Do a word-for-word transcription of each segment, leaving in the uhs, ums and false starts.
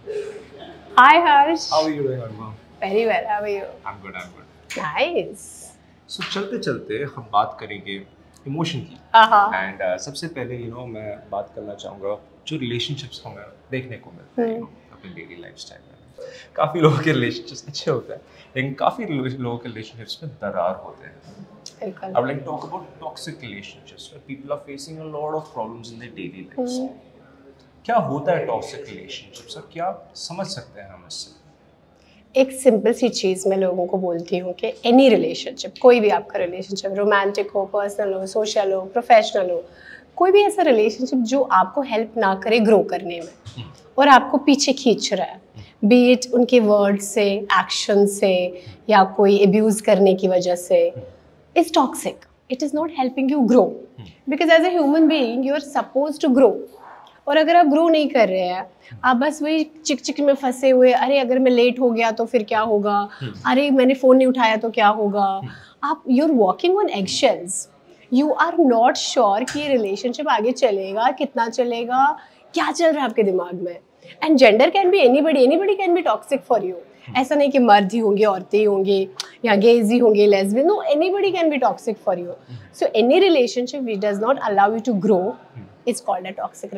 Hi Harsh. How are you doing, Anuma? Very well. How are you? I'm good, I'm good. Nice. So चलते चलते हम बात करेंगे emotion की हाँ. एंड uh, सबसे पहले यू नो मैं बात करना चाहूँगा जो रिलेशनशिप्स हमें देखने को मिलते हैं you know, अपने डेली लाइफस्टाइल में काफ़ी लोगों के रिलेशनशिप्स अच्छे होते हैं लेकिन काफ़ी लोगों के रिलेशनशिप्स में दरार होते हैं. बिल्कुल. I would like to talk about toxic relationships where people are facing a lot of problems in their daily lives. क्या होता है टॉक्सिक रिलेशनशिप्स और क्या समझ सकते हैं हम इससे? एक सिंपल सी चीज़ मैं लोगों को बोलती हूँ कि एनी रिलेशनशिप, कोई भी आपका रिलेशनशिप, रोमांटिक हो, पर्सनल हो, सोशल हो, प्रोफेशनल हो, कोई भी ऐसा रिलेशनशिप जो आपको हेल्प ना करे ग्रो करने में और आपको पीछे खींच रहा है, बी इट उनके वर्ड से, एक्शन से या कोई एब्यूज़ करने की वजह से, is toxic. It is not helping you grow because as a human being you are suppose to grow. और अगर आप ग्रो नहीं कर रहे हैं, आप बस वही चिक चिक में फंसे हुए, अरे अगर मैं लेट हो गया तो फिर क्या होगा, अरे मैंने फ़ोन नहीं उठाया तो क्या होगा, आप you are walking on eggshells. You are not sure कि ये रिलेशनशिप आगे चलेगा, कितना चलेगा, क्या चल रहा है आपके दिमाग में. And gender can be anybody, anybody can be toxic for you. ऐसा नहीं कि मर्द ही होंगे, औरतें ही होंगी, या गेज ही होंगे, lesbian, no, anybody can be toxic for you. So any relationship which does not allow you to grow is called a toxic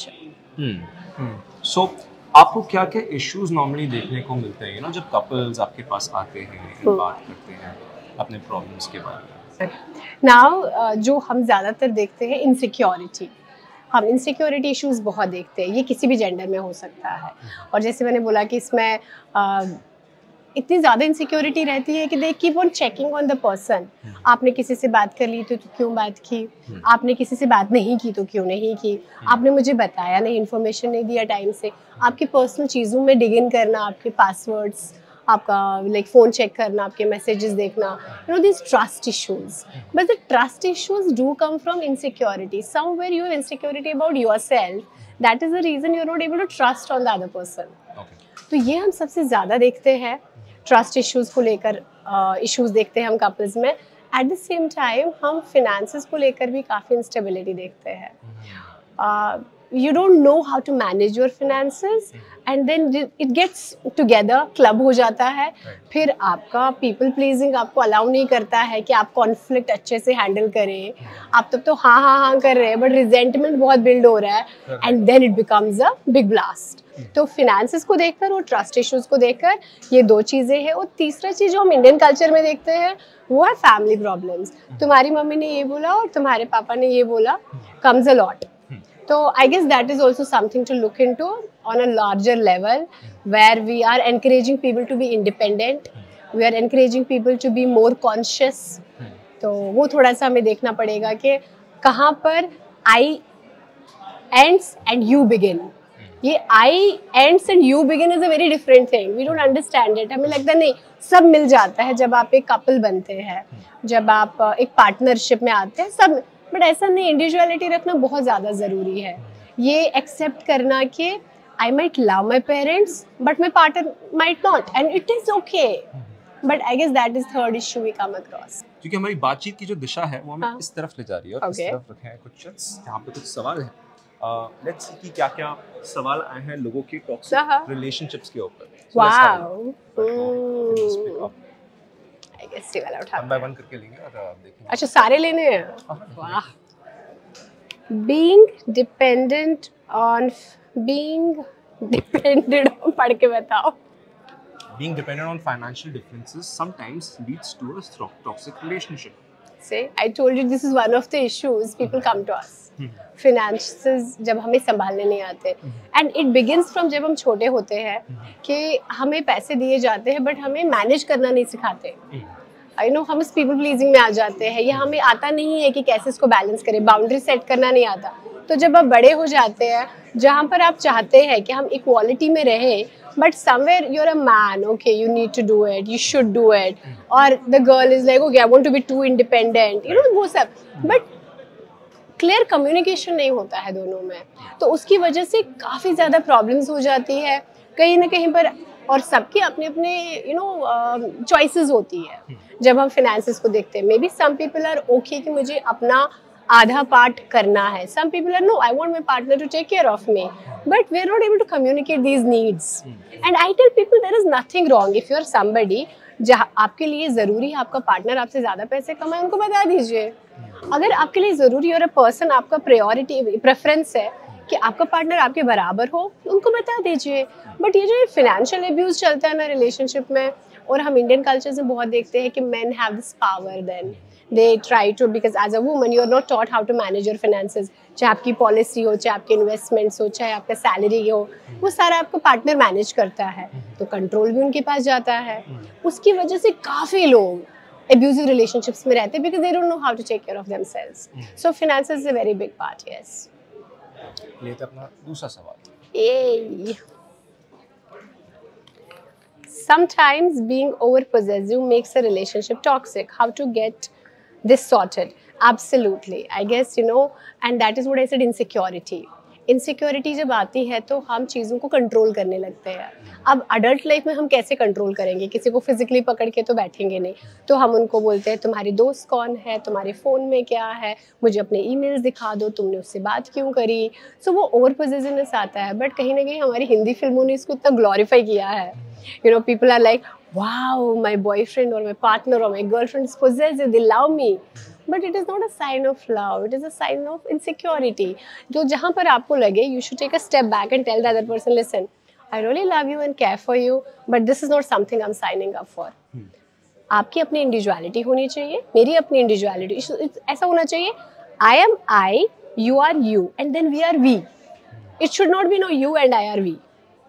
relationship. So आपको क्या क्या इश्यूज नॉर्मली देखने को मिलते हैं, यू नो, जब कपल्स आपके पास आते हैं and बात करते हैं अपने प्रॉब्लम्स के बारे में? नाउ जो हम ज़्यादातर देखते हैं इनसिक्योरिटी. हम इनसिक्योरिटी इश्यूज बहुत देखते हैं. ये किसी भी जेंडर में हो सकता है. और जैसे मैंने बोला कि इसमें uh, इतनी ज़्यादा इनसिक्योरिटी रहती है कि they keep on checking on the person. आपने किसी से बात कर ली तो, तो क्यों बात की, आपने किसी से बात नहीं की तो क्यों नहीं की, आपने मुझे बताया नहीं, इन्फॉर्मेशन नहीं दिया टाइम से, आपकी पर्सनल चीज़ों में डिग इन करना, आपके पासवर्ड्स, आपका लाइक फ़ोन चेक करना, आपके मैसेजेस देखना, you know this trust issues. But the trust issues do come from insecurity. Somewhere you have insecurity about yourself, that is the reason you are not able to trust on the other person. तो ये हम सबसे ज़्यादा देखते हैं, trust issues को लेकर issues uh, देखते हैं हम कपल्स में. एट द सेम टाइम हम फिनेंसेस को लेकर भी काफ़ी इंस्टेबिलिटी देखते हैं. You don't know how to manage your finances and then it gets together, club हो जाता है. फिर आपका पीपल प्लीजिंग आपको अलाउ नहीं करता है कि आप कॉन्फ्लिक्ट अच्छे से हैंडल करें. आप तब तो हाँ हाँ हाँ कर रहे हैं बट रिजेंटमेंट बहुत बिल्ड हो रहा है and then it becomes a big blast. तो फिनेंसेस को देखकर और ट्रस्ट इश्यूज को देखकर ये दो चीज़ें हैं. और तीसरा चीज़ जो हम इंडियन कल्चर में देखते हैं वो है फैमिली प्रॉब्लम्स. तुम्हारी मम्मी ने ये बोला और तुम्हारे पापा ने ये बोला, कम्स अ लॉट. तो I guess that is also something to look into on a larger level where we are encouraging people to be independent, we are encouraging people to be more conscious. तो वो थोड़ा सा हमें देखना पड़ेगा कि कहाँ पर I ends and you begin. ये I ends and you begin is a very different thing. We don't understand it. हमें लगता है नहीं, सब मिल जाता है जब आप एक कपल बनते हैं, जब आप एक पार्टनरशिप में आते हैं, सब. बट ऐसा नहीं. इंडिविजुअलिटी रखना बहुत ज़्यादा ज़रूरी है. ये एक्सेप्ट करना कि I might love my parents but my partner might not and it is okay. But I guess that is third issue we come across. क्योंकि हमारी बातचीत की जो दिशा है वो हमें हाँ. इस तरफ ले जा रही है और Okay. इस तरफ रखे हैं कुछ यहाँ पे कुछ सवाल हैं. लेट्स सी कि क्या क्या सवाल आए हैं लोगों की टॉक्सिक रिलेशनशिप्स के ऊपर. वाओ. आई गेस ये वाला उठा. वन बाय वन करके लेंगे और uh, देखेंगे. अच्छा, सारे लेने हैं. वाह. Being dependent on being dependent on पढ़ के बताओ. Being dependent on financial differences sometimes leads to a stro- toxic relationship. See, I told you this is one of the issues people come to us. Finances जब हमें संभालने नहीं आते, and it begins from जब हम छोटे होते हैं कि हमें पैसे दिए जाते हैं बट हमें मैनेज करना नहीं सिखाते. आई नो, हम इस पीपल प्लीजिंग में आ जाते हैं या हमें आता नहीं है कि कैसे इसको बैलेंस करें, बाउंड्री सेट करना नहीं आता. तो जब आप बड़े हो जाते हैं जहाँ पर आप चाहते हैं कि हम इक्वालिटी में रहें, but somewhere you are a man, okay you need to do it, you should do it, और the girl is like okay I want to be too independent, you know वो सब. बट क्लियर कम्युनिकेशन नहीं होता है दोनों में, तो उसकी वजह से काफ़ी ज़्यादा प्रॉब्लम्स हो जाती है कहीं ना कहीं पर. और सबके अपने अपने यू नो चॉइसेस होती है. जब हम फिनेंसेस को देखते हैं, maybe some people are okay कि मुझे अपना आधा पार्ट करना है. Some people are no, I want my partner to take care of me, but we are not able to communicate these needs. And I tell people there is nothing wrong if you are somebody जहाँ आपके लिए ज़रूरी है आपका partner आपसे ज़्यादा पैसे कमाए, उनको बता दीजिए. अगर आपके लिए ज़रूरी और पर्सन आपका प्रायोरिटी प्रेफरेंस है कि आपका पार्टनर आपके बराबर हो, उनको बता दीजिए. बट ये जो फाइनेंशियल अब्यूज़ चलता है ना रिलेशनशिप में, और हम इंडियन कल्चर में बहुत देखते हैं कि men have this power, then they try to, because as a woman you are not taught how to manage your finances. चाहे आपकी पॉलिसी हो, चाहे आपके इन्वेस्टमेंट्स हो, चाहे आपका सैलरी हो, वो सारा आपका पार्टनर मैनेज करता है, तो कंट्रोल भी उनके पास जाता है. उसकी वजह से काफ़ी लोग abusive relationships में रहते हैं because they don't know how to take care of themselves. So finances is a very big part. Yes. ये तो अपना दूसरा सवाल. Yay. Sometimes being over possessive makes a relationship toxic. How to get this sorted? Absolutely. I guess you know, and that is what I said, insecurity. Insecurity जब आती है तो हम चीज़ों को कंट्रोल करने लगते हैं. अब अडल्ट लाइफ में हम कैसे कंट्रोल करेंगे? किसी को फिजिकली पकड़ के तो बैठेंगे नहीं, तो हम उनको बोलते हैं तुम्हारे दोस्त कौन है, तुम्हारे फ़ोन में क्या है, मुझे अपने ईमेल्स दिखा दो, तुमने उससे बात क्यों करी. सो so, वो ओवर पोजेसिवनेस आता है. बट कहीं ना कहीं हमारी हिंदी फिल्मों ने इसको इतना ग्लोरीफाई किया है. You know, people are like wow my boyfriend और माई पार्टनर और my girlfriend is possessive, they love me. But it is not a sign of love, it is a sign of insecurity. जो जहाँ पर आपको लगे, you should take a step back and tell the other person, listen, I really love you and care for you, but this is not something I'm signing up for. hmm. आपकी अपनी individuality होनी चाहिए, मेरी अपनी individuality. ऐसा होना चाहिए, I am I, you are you, and then we are we. It should not be no you and I are we.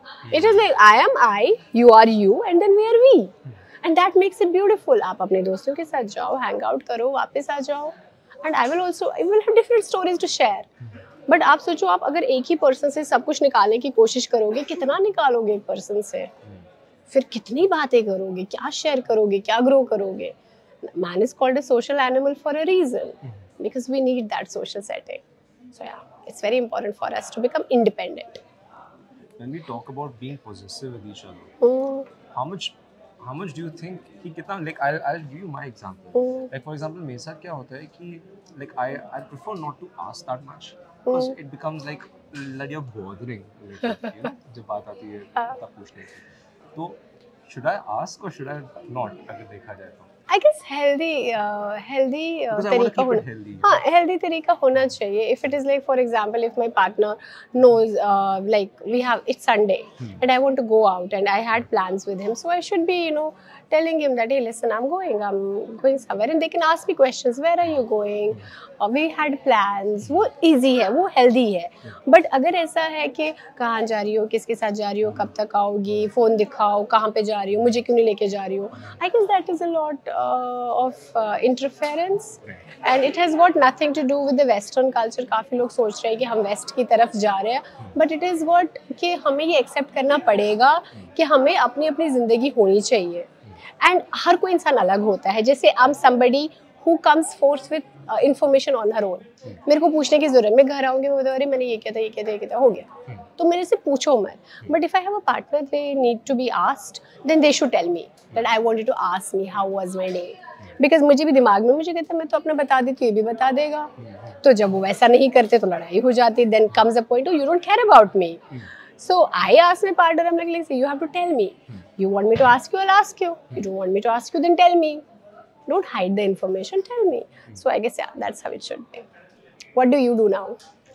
It is like I am I, you are you, and then we are we. And that makes it beautiful. आप अपने दोस्तों के साथ जाओ, hang out करो, वापस आ जाओ. And I will also, I will have different stories to share. But आप सोचो, आप अगर एक ही पर्सन से सब कुछ निकालने की कोशिश करोगे, कितना निकालोगे एक पर्सन से? फिर कितनी बातें करोगे, क्या शेयर करोगे, क्या ग्रो करोगे? Man is called a social animal for a reason, because we need that social setting. So yeah, it's very important for us to become independent. When we talk about being possessive with each other, mm. how much How much do you think कि कितना, like I'll I'll give you my example. mm. Like for example मेरे साथ क्या होता है कि like I I prefer not to ask that much because mm. it becomes like like you're bothering, like, you know, जब बात आती है तब पूछने की. तो should I ask or should I not, अगर देखा जाए तो? I guess healthy uh, healthy uh, तरीका होना, हाँ healthy तरीका होना चाहिए. If it is like for example if my partner knows uh, like we have it's Sunday hmm. and I want to go out and I had plans with him, so I should be you know telling him that hey listen I'm going I'm going somewhere, and they can ask me questions, where are you going, uh, we had plans. वो easy है, वो healthy है. But अगर ऐसा है कि कहाँ जा रही हो, किसके साथ जा रही हो, कब तक आओगी, फ़ोन दिखाओ, कहाँ पे जा रही हो, मुझे क्यों नहीं लेके जा रही हो, I guess that is a lot uh, of uh, interference and it has got nothing to do with the western culture. काफ़ी लोग सोच रहे हैं कि हम वेस्ट की तरफ जा रहे हैं, but it is what कि हमें ये एक्सेप्ट करना पड़ेगा कि हमें अपनी अपनी ज़िंदगी होनी चाहिए. एंड हर कोई इंसान अलग होता है. जैसे I am somebody who comes forth with information on her own. मेरे को पूछने की जरूरत, मैं घर आऊंगी, मैं बताऊँ अरे मैंने ये किया था, ये किया था, ये किया था, हो गया, तो मेरे से पूछो मत. But if I have a partner they need to be asked, then they should tell me that I want you to ask me how was my day. Because मुझे भी दिमाग में मुझे कहता है मैं तो अपना बता देती हूँ, ये भी बता देगा. तो जब वो वैसा नहीं करते तो लड़ाई हो जाती. Then comes a point you don't care about me. So I asked my partner, I'm like, listen, you have to tell me. You want me to ask you, I'll ask you. You don't want me to ask you, then tell me. Don't hide the information, tell me. So I guess, yeah, that's how it should be. What do you do now?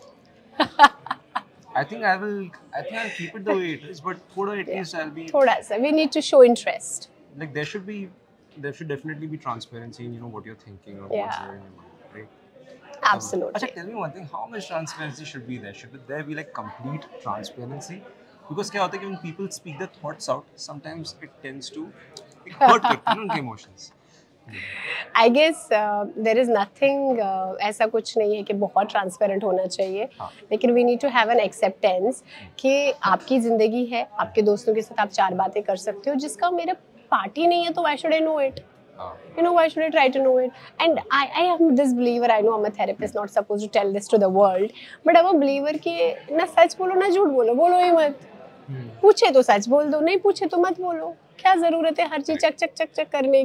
I think I will, I think I'll keep it the way it is, but thoda at least I'll be... Thoda sa, we need to show interest. Like there should be, there should definitely be transparency in, you know, what you're thinking or yeah. what's there in your mind, right? Absolutely. Achha, tell me one thing, how much transparency should be there? Should there be like complete transparency? Because क्या होता है कि when people speak their thoughts out, sometimes it tends to hurt people, उनके emotions. I guess uh, there is nothing uh, ऐसा कुछ नहीं है कि बहुत ट्रांसपेरेंट होना चाहिए. हाँ. लेकिन we need to have an acceptance कि आपकी ज़िंदगी है, आपके दोस्तों के साथ आप चार बातें कर सकते हो, जिसका मेरा पार्ट ही नहीं है, तो why should I know it? You know, why should I try to know it? And I, I am this believer. I know I'm a therapist, not supposed to tell this to the world, but I'm a believer कि ना सच बोलो ना झूठ बोलो, बोलो ही मत. पूछे तो सच बोल दो, नहीं पूछे तो मत बोलो. क्या जरूरत है हर चीज चक चक चक चक करने की?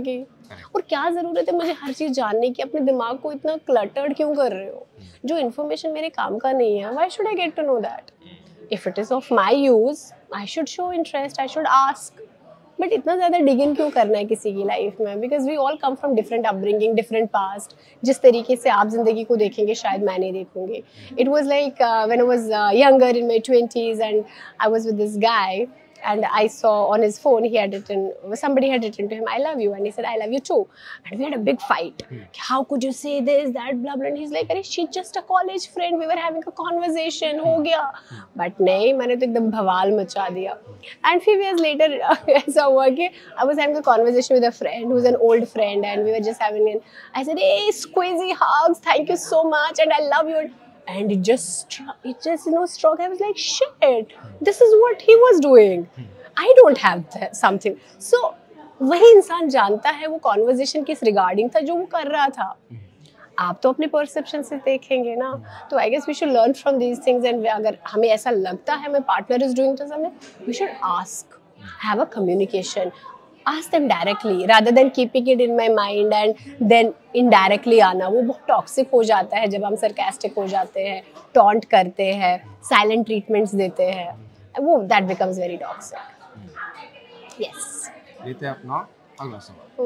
और क्या ज़रूरत है मुझे हर चीज़ जानने की, अपने दिमाग को इतना क्लटर्ड क्यों कर रहे हो? जो इन्फॉर्मेशन मेरे काम का नहीं है, why should I get to know that? If it is of my use I should show interest, I should ask. But इतना ज़्यादा डिग इन क्यों करना है किसी की लाइफ में? Because we all come from different upbringing, different past. जिस तरीके से आप ज़िंदगी को देखेंगे शायद मैं नहीं देखूंगी। It was like when I was younger in my twenties and I was with this guy and I saw on his phone he had written, somebody had written to him, I love you, and he said I love you too, and we had a big fight. hmm. How could you say this, that, blah blah, and he's like, अरे she's just a college friend, we were having a conversation, हो गया. But नहीं, मैंने तो एकदम भवाल मचा दिया. And few years later ऐसा हुआ कि I was having a conversation with a friend who's an old friend, and we were just having an, I said, hey, squeezy hugs, thank you so much, and I love you. And it just, it just, you know, struck. I was like, shit, this is what he was doing. I don't have that, something. So, वही इंसान जानता है वो conversation किस regarding था जो वो कर रहा था. आप तो अपने परसेप्शन से देखेंगे ना. तो I guess we should learn from these things. And अगर हमें ऐसा लगता है my partner is doing something, we should ask, have a communication. Ask them directly rather than keeping it in my mind and then indirectly आना. वो बहुत toxic हो जाता है जब हम sarcastic हो जाते हैं, टॉन्ट करते हैं, साइलेंट ट्रीटमेंट्स देते हैं. वो that becomes very toxic. Yes. लेते हैं अपना अगला सवाल.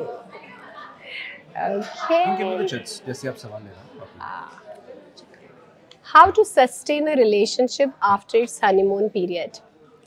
Okay. Give me the chits, जैसे आप सवाल ले रहे हैं. How to sustain a relationship after its honeymoon period?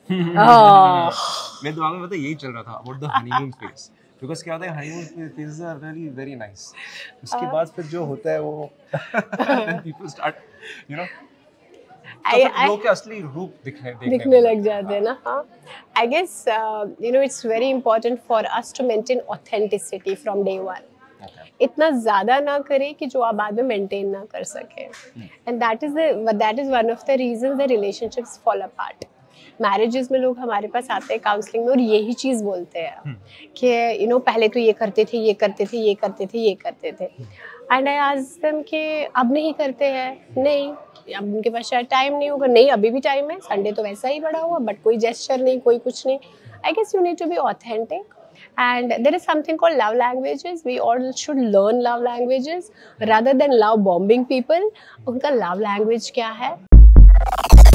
मेरे दिमाग में पता यही चल रहा था about the honeymoon phase. Because क्या होता है honeymoon phases are really very nice. उसके बाद फिर जो होता है वो then people start, you know, लोग के असली रूप दिखने दिखने लग जाते हैं ना. हाँ, I guess uh, you know it's very important for us to maintain authenticity from day one. इतना ज़्यादा ना करें कि जो आप बाद में मेंटेन ना कर सकें. And that is the that is one of the reasons the relationships fall apart. Marriages में लोग हमारे पास आते हैं काउंसलिंग में और यही चीज़ बोलते हैं कि यू नो पहले तो ये करते थे ये करते थे ये करते थे ये करते थे. एंड आई आस्क देम कि अब नहीं करते हैं. नहीं, अब उनके पास शायद टाइम नहीं होगा. नहीं, अभी भी टाइम है, संडे तो वैसा ही पड़ा हुआ, बट कोई जेस्चर नहीं, कोई कुछ नहीं. I guess you need to be authentic. And there is something called love languages. We all should learn love languages rather than love bombing people. उनका love language क्या है?